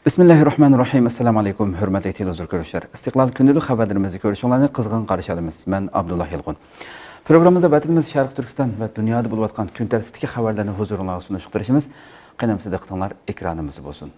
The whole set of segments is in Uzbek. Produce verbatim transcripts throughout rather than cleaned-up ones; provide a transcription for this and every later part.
Bismillahirrahmanirrahim. Assalamu alaykum. Hürmetli televizyon görüşler. İstiklal günlük haberlerimizi görüşünlerini kızgın karşıladığımız. Ben Abdullah Yılgun. Programımızda vatanımız Şarkı Türkistan ve dünyada bulup atkan gün tertipteki haberlerini huzuruna sunuşturuşumuz. Qanamsız diqqatinglar ekranımız olsun.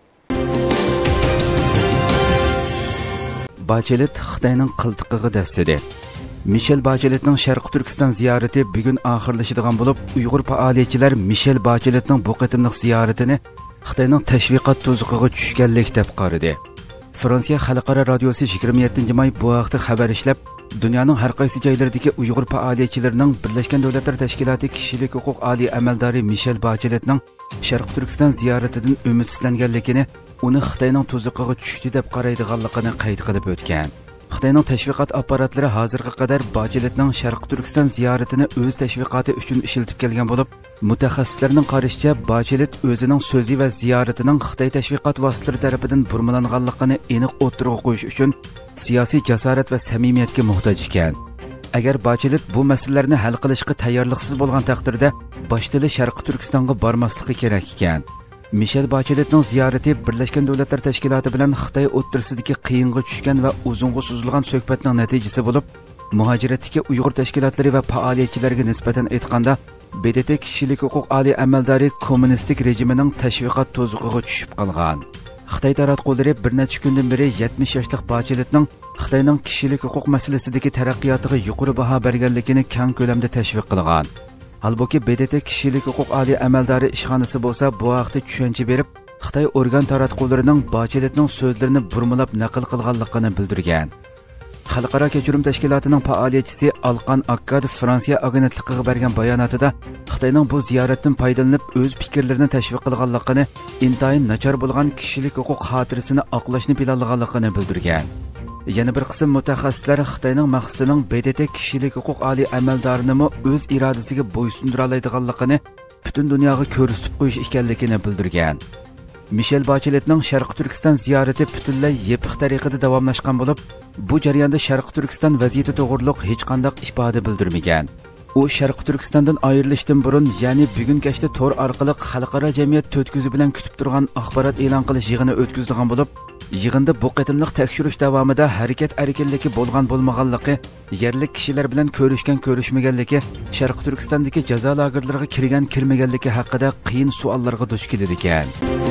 Bachelet Xitoyning qiltiqig'i dastidi. Michel Bacheletning Sharqi Turkiston ziyarati bugun oxirlashadigan bo'lib, Uyg'ur faoliyatchilar Michel Bacheletning bu qatimliq ziyoratini Xitoyning tashviqot tuzuqiga tushganlik deb qaradi. Fransiya xalqaro radiosi yigirma yettinchi may bu haqda xabar ishlab, dunyoning har qaysi joylaridagi Uyg'ur faoliyatchilarining Birlashgan Davlatlar Tashkiloti kishilik huquq oliy amaldori Michel Bacheletning Sharqi Turkiston ziyaratidan umidsizlanganligini, uni Xitoyning tuzuqiga tushdi deb qaraydiganligini qayd qilib o'tgan. Xitoyning tashviqot apparatlari hozirga qadar Bacheletning Sharqi Turkiston ziyoratini o'z tashviqoti uchun ishlatib kelgan bo'lib, mutaxassislarning qarashicha Bachelet o'zining so'zi va ziyoratining Xitoy tashviqot vositalari tomonidan burmalanganligini aniq o'tirg'a qo'yish uchun siyosiy jasorat va samimiyatga muhtoj ekan. Agar Bachelet bu masalalarni hal qilishga tayyorliksiz bo'lgan taqdirda, boshidagi Sharqi Turkistonga bormasligi kerak ekan. Michel Bacheletning ziyorati Birlashgan Davlatlar Tashkiloti bilan Xitoy o'rtasidagi qiyinga tushgan va uzunga suzilgan suhbatning natijasi bo'lib, muhojiratdagi Uyg'ur tashkilotlari va faoliyatchilarga nisbatan aytganda, B D T kishilik huquq oliy amaldori kommunistik rejimining tashviqot to'ziqiga tushib qolgan. Xitoy taratqullari bir necha kundan beri yetmish yoshlik Bacheletning Xitoyning kishilik huquq masalasidagi taraqqiyotiga yuqori baho berganligini keng ko'lamda tashviq qilgan. Halbuki B D T kishilik huquq oliy amaldori ishxonasi bo'lsa, bu haqda tushuncha berib, Xitoy organ taratqullarining Bacheletning so'zlarini burmalab naql qilganligini bildirgan. Xalqaro kechirim tashkilotining faoliyatchisi Alqan Akkad Fransiya agentligiga bergan bayonotida Xitoyning bu ziyoratdan foydalanib o'z fikrlarini tashviq qilganligini, intayin nachar bo'lgan kishilik huquq xotirasini oqlashni planlaganligini bildirgan. Yana bir qism mutaxassislar Xitoyning maqsadining B D T kishilik huquq oliy amaldorini o'z irodasiga bo'ysundira oladiganligini butun dunyoga ko'rsatib qo'yish ekanligini bildirgan. Michel Bacheletning Sharqi Turkiston ziyorati butunlay yopiq tariqada davomlashgan bo'lib, bu jarayonda Sharqi Turkiston vaziyati to'g'riliq hech qanday ifoda bildirmagan. U Sharqi Turkistondan ayrilishdan burun, ya'ni bugun kechda to'r orqali xalqaro jamiyat to'tkuzi bilan kutib turgan axborot e'lon qilish yig'ini o'tkazilgan bo'lib, yig'inda bu qatimliq tekshirish davomida harakat erkinligi bo'lgan bo'lmaganligi, yerlik kishilar bilan ko'rishgan ko'rishmaganligi, Sharqi Turkistondagi jazo lagerlariga kirgan kirmaganligi haqida qiyin savollarga duch keladi ekan.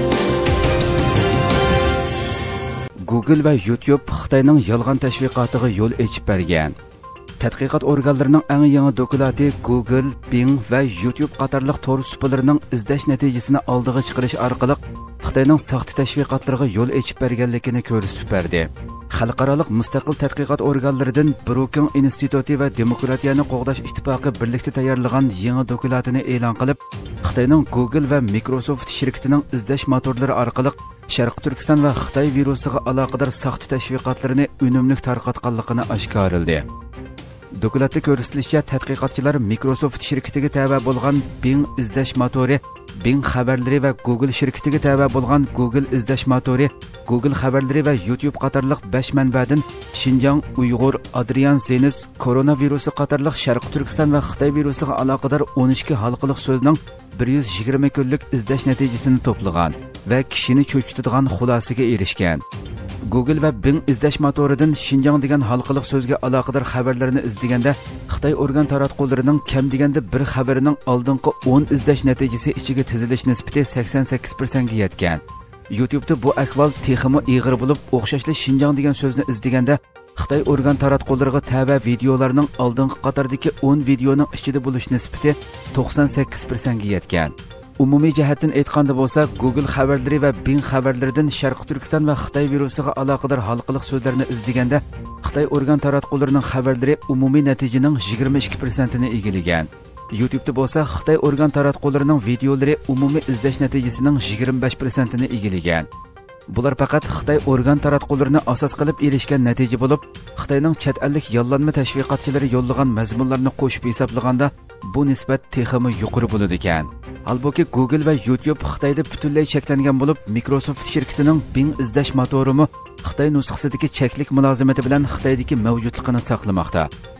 Google va YouTube Xitoyning yolg'on tashviqotiga yo'l ochib bergan. Tadqiqot organlarining eng yangi doklati Google, Bing va YouTube qatorliq tor supalarining izlash natijasini oldiga chiqarish orqali Xitoyning soxta tashviqotlariga yo'l ochib berganligini ko'rsatib berdi. Xalqaro mustaqil tadqiqot organlaridan Brookings instituti va Demokratiyani qo'g'dash ittifoqi birlikda tayyorlagan yangi doklatini e'lon qilib, Xitoyning Google va Microsoft shirkatining izlash motorlari orqali Sharqi Turkiston va Xitoy virusiga aloqador soxta tashviqotlarni unumli tarqatganligini oshkorladi. Doklatda ko'rsatilishicha, tadqiqotchilar Microsoft shirkatiga tava bo'lgan Bing izlash motori, Bing xabarlari va Google shirkatiga tava bo'lgan Google izlash motori, Google xabarlari va YouTube qatorliq besh manbadan Xinjiang Uyg'ur Adrian Zenis koronavirusi qatorliq Sharqi Turkiston va Xitoy virusiga aloqador o'n ikki halqiliq so'zning bir yuz yigirma kunlik izlash natijasini to'plagan va kishini cho'chitadigan xulosaga erishgan. Google va Bing izlash motoridan Xinjiang degan halqiliq so'zga aloqador xabarlarni izlaganda, Xitoy organ taratqullarining kam deganda bir xabarining oldingi o'n izlash natijasi ichiga tizilish nisbati sakson sakkiz foiz ga yetgan. YouTube'da bu ahvol texmi ig'ir bo'lib, o'xshashli Xinjiang degan so'zni izlaganda, Xitoy organ taratqullariga tava videolarning oldingi qatordagi o'n videoning ichida bo'lish nisbati to'qson sakkiz foiz ga yetgan. Umumiy jihatdan aytganda bo'lsa, Google xabarlari va Bing xabarlaridan Sharqi Turkiston va Xitoy virusiga aloqador halqiliq so'zlarni izlaganda, Xitoy organ taratqullarining xabarlari umumiy natijaning yigirma ikki foiz ni egallagan. YouTube'da bo'lsa, Xitoy organ taratqullarining videolari umumiy izlash natijasining yigirma besh foiz ni egallagan. Bular faqat Xitoy organ taratqullarini asos qilib erishgan natija bo'lib, Xitoyning chet ellik yollanma tashviqotchilari yo'llagan mazmunlarni qo'shib hisoblaganda, bu nisbat texmi yuqori bo'ladi ekan. Halbuki Google va YouTube Xitoyda butunlay cheklangan bo'lib, Microsoft shirkatining Bing izlash motorimi Xitoy nusxasidagi cheklik mulozimati bilan Xitoydagi mavjudligini saqlamoqda.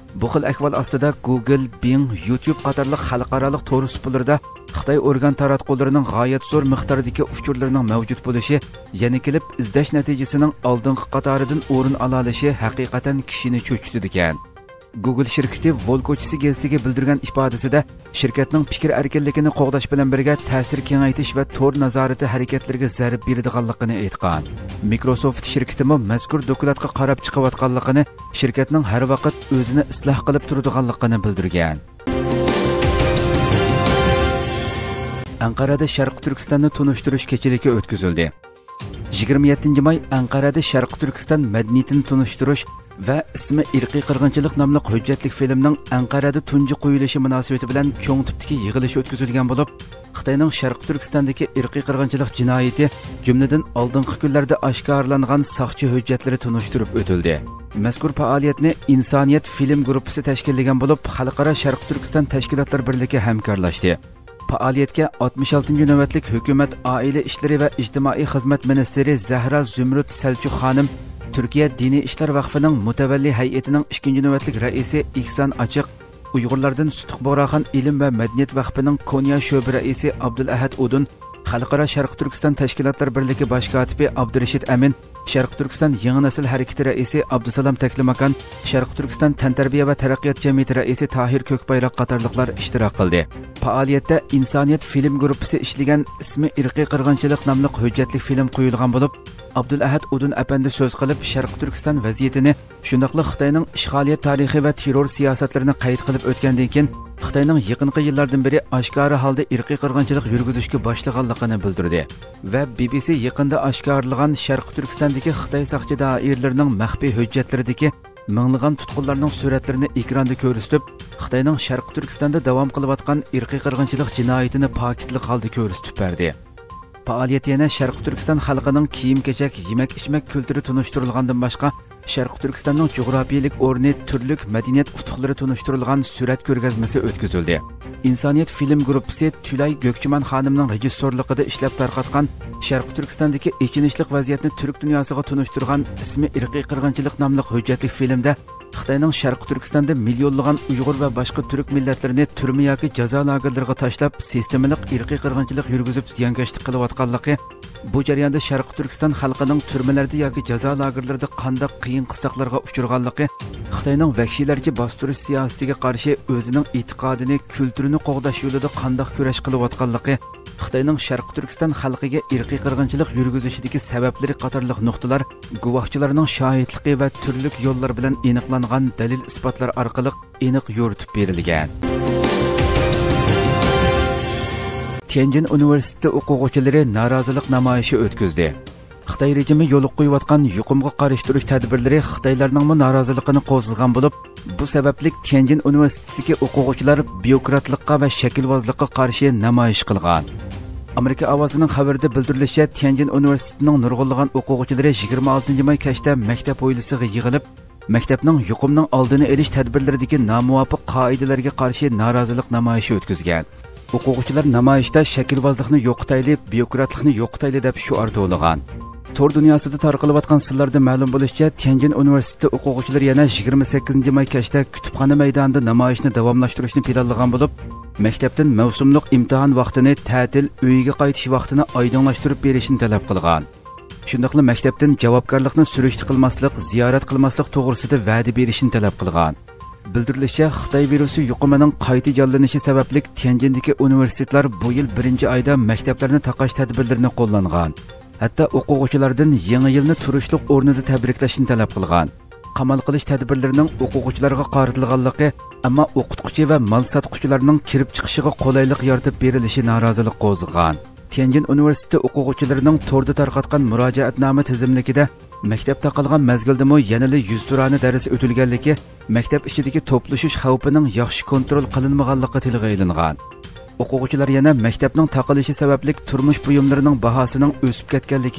Bu xil ahvol ostida Google, Bing, YouTube qatorliq xalqaro tor suplarida Xitoy organ taratqullarining g'oyat zo'r miqdordagi uchurlarining mavjud bo'lishi, yana kelib izlash natijasining oldingi qatoridan o'rin ola olishi haqiqatan kishini cho'chitdi ekan. Google şirketi Volkochisi gazetiga bildirgan ifodasida shirkatning fikr erkinligini qo'g'dash bilan birga ta'sir kengaytirish va tor nazorati harakatlariga zarb beradiganligini aytgan. Microsoft shirkatimi mazkur dokladga qarab chiqayotganligini, shirkatning har vaqt o'zini isloh qilib turadiganligini bildirgan. Anqarada Sharq Turkistonni tunishtirish kechaligi o'tkazildi. yigirma yettinchi may Anqarada Sharq Turkiston madaniyatini tunishtirish va ismi irqiy qirg'inchilik nomli hujjatli filmning Anqarada tunji qo'yilishi munosabati bilan cho'ng tipdagi yig'ilish o'tkazilgan bo'lib, Xitoyning Sharq Turkistondagi irqiy qirg'inchilik jinoyati, jumladan oldingi kunlarda oshkorlangan soxchi hujjatlari tunishtirib o'tildi. Mazkur faoliyatni Insoniyat film guruhi tashkillagan bo'lib, Xalqaro Sharq Turkiston tashkilotlari birligi hamkorlashdi. Faoliyatga oltmish oltinchi navbatlik hukumat oila ishlari va ijtimoiy xizmat ministri Zahra Zumrud Selchuk xonim, Türkiye Dini İşler Vakfı'nın mütevelli heyetinin ikinci növetlik reisi İhsan Açık, Uygurlardan Sutuq Boraxan İlim ve Medeniyet Vakfı'nın Konya Şöbe reisi Abdülahad Udun, Xalqaro Sharq Turkiston Tashkilotlar birligi bosh kotibi Abdurashid Amin, Sharq Turkiston Yangi Nasil harakati raisi Abdusalom Taklimakan, Sharq Turkiston Tantarbiya va taraqqiyot jamiyati raisi Tahir Ko'kbayroq qatorliqlar ishtirok qildi. Faoliyatda Insoniyat film guruhi ishlagan ismi irqiy qirg'inchilik nomli hujjatli film qo'yilgan bo'lib, Abdulahad Udun apandi so'z qilib, Sharq Turkiston vaziyatini, shundaqli Xitoyning ishg'oliyat tarixi va terror siyosatlarini qayd qilib o'tgandan keyin Xitoyning yaqinqi yillardan beri oshkora holda irqiy qirg'inchilik yurgizishga boshlaganligini bildirdi va B B C yaqinda oshkorlagan Sharq Turkistondagi Xitoy soqchi doiralarining maxfiy hujjatlaridagi minglagan tutqunlarning suratlarini ekranda ko'rsatib, Xitoyning Sharq Turkistonda davom qilayotgan irqiy qirg'inchilik jinoyatini paketli holda ko'rsatib berdi. Faoliyat yana Sharq Turkiston xalqining kiyim-kechak, yemak-ichmak kulturi tunishtirilgandan boshqa, Sharq Turkistonning jug'rofiyalik o'rni, turlik madaniyat utuqlari tunishtirilgan surat ko'rgazmasi o'tkazildi. Insoniyat film guruhi Tulay Gökçiman xonimning rejissyorligida ishlab tarqatgan Sharq Turkistondagi echinishlik vaziyatni turk dunyosiga tunishtirgan ismi irqiy qirg'inchilik nomli hujjatli filmda Xitoyning Sharq Turkistonda millionlagan Uyg'ur va boshqa turk millatlarini turma yoki jazo lagerlariga tashlab, sistemalik irqiy qirg'inchilik yurgizib ziyonkashlik qilayotganligi, bu jarayonda Sharq Turkiston xalqining turmalarda yoki jazo lagerlarida qanday qiyin qistoqlarga uchraganligi, Xitoyning vahshiylarcha bostirish siyosatiga qarshi o'zining e'tiqodini, kulturini qo'g'dash yo'lida qanday kurash qilayotganligi, Xitoyning Sharq Turkiston xalqiga irqiy qirg'inchilik yurgizishidagi sabablari qatorliq nuqtalar guvohchilarning shohidligi va turli yo'llar bilan aniqlangan dalil isbotlar orqali aniq yo'ritib berilgan. Tianjin Universiteti o'quvchilari norozilik namoyishi o'tkazdi. Xitoy rejimi yo'l qo'yayotgan yuqumga qarshi turish tadbirlari Xitoylarning noroziligini qo'zg'agan bo'lib, bu sababli Tianjin Universitetidagi o'quvchilar byurokratlikqa va shaklvozlikqa qarshi namoyish qilgan. Amerika ovozining xabarida bildirilishicha, Tianjin Universitetining nurg'unlagan o'quvchilari yigirma oltinchi may kechda maktab hovlisiga yig'ilib, maktabning yuqumning oldini olish tadbirlaridagi nomuvofiq qoidalarga qarshi norozilik namoyishi o'tkazgan. O'quvchilar namoyishda shaklvozlikni yo'qotayli, byurokratlikni yo'qotayli deb shuar to'lagan. Tor dunyosida tarqalayotgan sirlarda ma'lum bo'lishicha, Tianjin Universiteti o'quvchilari yana yigirma sakkizinchi may kechda kutubxona maydonida namoyishni davomlashtirishni planlagan bo'lib, maktabdan mavsumliq imtihon vaqtini, ta'til, uyiga qaytish vaqtini oydinlashtirib berishni talab qilgan. Shundaqla maktabdan javobgarlikni surishti qilmaslik, ziyorat qilmaslik to'g'risida va'da berishni talab qilgan. Bildirilishicha, Xitoy virusi yuqumining qayta jonlanishi sababli Tianjindagi universitetlar bu yil birinchi oyda maktablarni taqash tadbirlarini qo'llangan. Hatto o'quvchilardan yangi yilni turishlik o'rnida tabriklashni talab qilgan. Qamal qilish tadbirlarining o'quvchilarga qaratilganligi, ammo o'qituvchi va mal sotuvchilarning kirib chiqishiga qulaylik yaratib berilishi norozilik qo'zg'agan. Tianjin Universiteti o'quvchilarining to'rda tarqatgan murojaatnoma tizimligida maktab taqilgan mazgildami yanada yuz turani dars o'tilganligi, maktab ichidagi to'plashish xavfining yaxshi kontrol qilinmaganligi tilga ilingan. O'quvchilar yana maktabning taqilishi sababli turmush buyumlarining bahosining o'sib ketganligiga,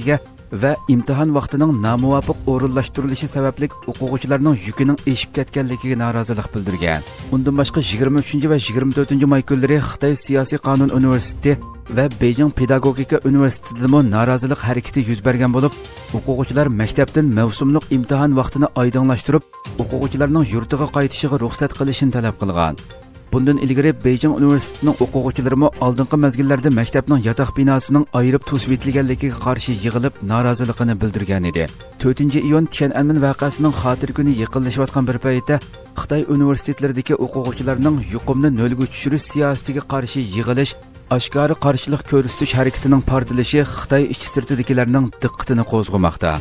va imtihon vaqtining nomuvofiq o'rinlashtirilishi sababli o'quvchilarning yukining eshib ketganligiga norozilik bildirgan. Undan boshqa yigirma uchinchi va yigirma to'rtinchi may kunlari Xitoy siyosiy qonun universiteti va Beijing pedagogika universitetida norozilik harakati yuz bergan bo'lib, o'quvchilar maktabdan mavsumliq imtihon vaqtini oydinlashtirib, o'quvchilarning yurtiga qaytishiga ruxsat qilishini talab qilgan. Bundan ilgari Beijing universitetining o'quvchilari oldingi mezgillarda maktabning yotoq binosining ayirib to'svitilganligiga qarshi yig'ilib noroziligini bildirgan edi. to'rtinchi iyun Tiananmen voqeasining xotir kuni yaqinlashayotgan bir paytda Xitoy universitetlaridagi o'quvchilarning yuqumni nolga tushirish siyosatiga qarshi yig'ilish, oshkora qarshilik ko'rsatish harakatining portlashi Xitoy ichki sirtidagilarning diqqatini qo'zg'amoqda.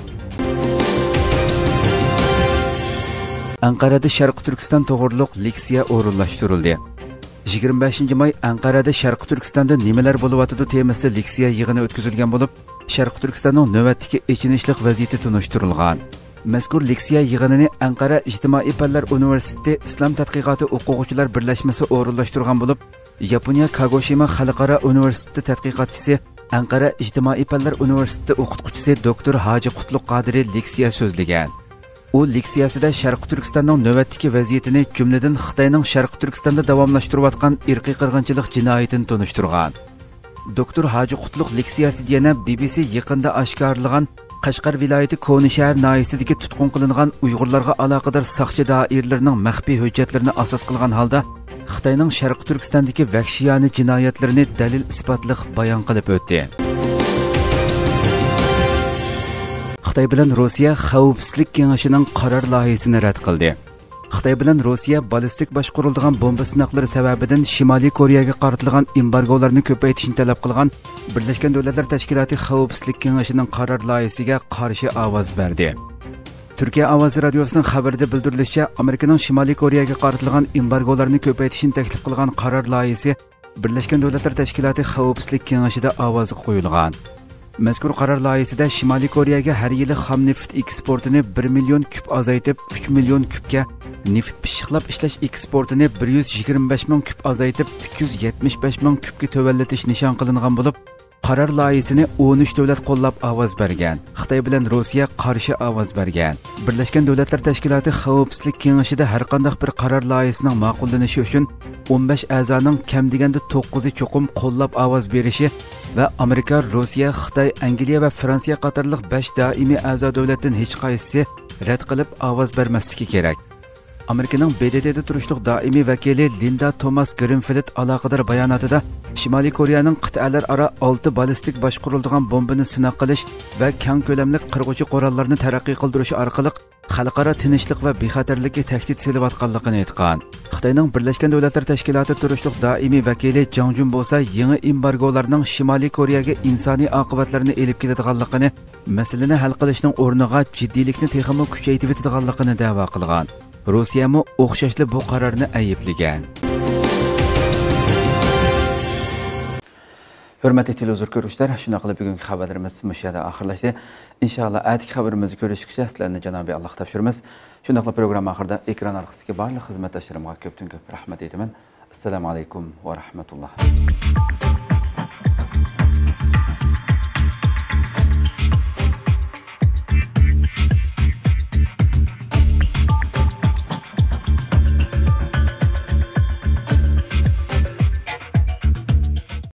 Anqarada Sharqi Turkiston to'g'riliq leksiya o'rinlashtirildi. yigirma beshinchi may Anqarada Sharqi Turkistonda nimalar bo'layotdi temasida leksiya yig'ini o'tkazilgan bo'lib, Sharqi Turkistonning navbatdagi echinishlik vaziyati tunishtirilgan. Mazkur leksiya yig'inini Anqara Ijtimoiy fanlar universiteti Islom tadqiqoti o'quvchilar birlashmasi o'rinlashtirgan bo'lib, Yaponiya Kagoshima xalqaro universiteti tadqiqotchisi, Anqara Ijtimoiy fanlar universiteti o'qituvchisi doktor Hoji Qutlug' Qodiri leksiya so'zlagan. U leksiyasida Sharqi Turkistonning navbatdagi vaziyatini, jumladan Xitoyning Sharqi Turkistonda davomlashtirayotgan irqiy qirg'inchilik jinoyatini tunishtirgan. Doktor Hoji Qutlug' leksiyasida yana B B C yaqinda oshkorlagan Qashqar viloyati Konishahar noyasidagi tutqun qilingan Uyg'urlarga aloqador soqchi doiralarining maxfiy hujjatlarini asos qilgan holda Xitoyning Sharqi Turkistondagi vahshiyona jinoyatlarini dalil isbotliq bayon qilib o'tdi. Xitoy bilan Rossiya Xavfsizlik kengashining qaror loyihasini rad qildi. Xitoy bilan Rossiya ballistik boshqariladigan bomba sinoqlari sababidan Shimoliy Koreyaga qaratilgan embargolarni ko'paytirishni talab qilgan Birlashgan Davlatlar Tashkiloti Xavfsizlik kengashining qaror loyihasiga qarshi ovoz berdi. Turkiya ovozi radiosining xabarida bildirilishicha, Amerikaning Shimoliy Koreyaga qaratilgan embargolarni ko'paytirishni taklif qilgan qaror loyihasi Birlashgan Davlatlar Tashkiloti Xavfsizlik kengashida ovozga qo'yilgan. Mazkur qaror loyihasida Shimoliy Koreyaga har yili xam neft eksportini bir million kub azaytib uch million kubga, neft pishiqlab ishlash eksportini bir yuz yigirma besh ming kub azaytib uch yuz yetmish besh ming kubga tövallatish nishon qilingan bo'lib, qaror loyihasini o'n uch davlat qo'llab ovoz bergan. Xitoy bilan Rossiya qarshi ovoz bergan. Birlashgan Davlatlar Tashkiloti Xavfsizlik kengashida har qanday bir qaror loyihasining ma'qullanishi uchun o'n besh a'zoning kam deganda to'qqizi cho'qim qo'llab ovoz berishi va Amerika, Rossiya, Xitoy, Angliya va Fransiya qatorliq besh doimiy a'zo davlatdan hech qaysisi rad qilib ovoz bermasligi kerak. Amerikaning B D T'da turishliq doimiy vakili Linda Thomas Greenfield aloqador bayonotida Shimoliy Koreyaning qit'alararo olti ballistik boshqariladigan bombani sinov qilish va keng ko'lamli qirg'uvchi qurollarni taraqqiy qildirish orqali xalqaro tinchlik va bexatarlikka tahdid solayotganligini aytgan. Xitoyning Birlashgan Davlatlar Tashkiloti turishliq doimiy vakili Jang Jun bo'lsa, yangi embargolarning Shimoliy Koreyaga insoniy oqibatlarni elib keladiganligini, masalani hal qilishning o'rniga jiddiylikni texmo kuchaytirib etadiganligini da'vo qilgan. Rossiya mu o'xshashli bu qarorni ayblagan. Hurmatli televizor ko'ruvchilar, shuna qilib bugungi xabarlarimiz mushada oxirlashdi. Inshaalloh atigi xabarimizni ko'rishgacha sizlarni Janobiy Alloh topshiramiz. Shuna qilib program oxirida ekran orqasidagi barcha xizmatdoshlarimga ko'pdan ko'p rahmat aytaman. Assalomu alaykum va rahmatulloh.